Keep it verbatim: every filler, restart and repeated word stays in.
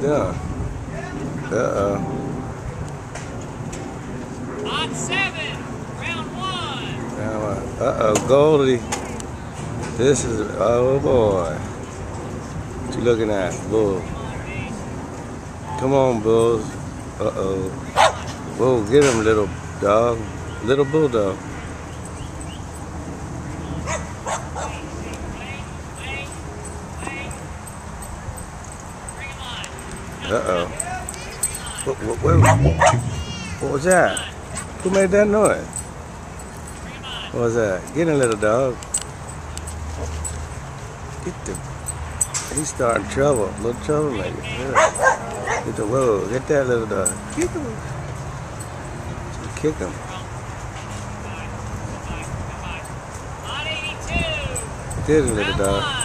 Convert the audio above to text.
doing? Uh-oh. On seven, round one. Round one. Uh-oh, Goldie. This is, oh boy. What you looking at, Bull? Come on, Bulls. Uh-oh. Whoa, get him, little dog. Little bulldog. Uh-oh. What, what, what, what was that? Who made that noise? What was that? Get him, little dog. Get the... He's starting trouble. Little troublemaker. Yeah. Get the... Whoa, get that little dog. Kick him. Kick him. Get him, little dog.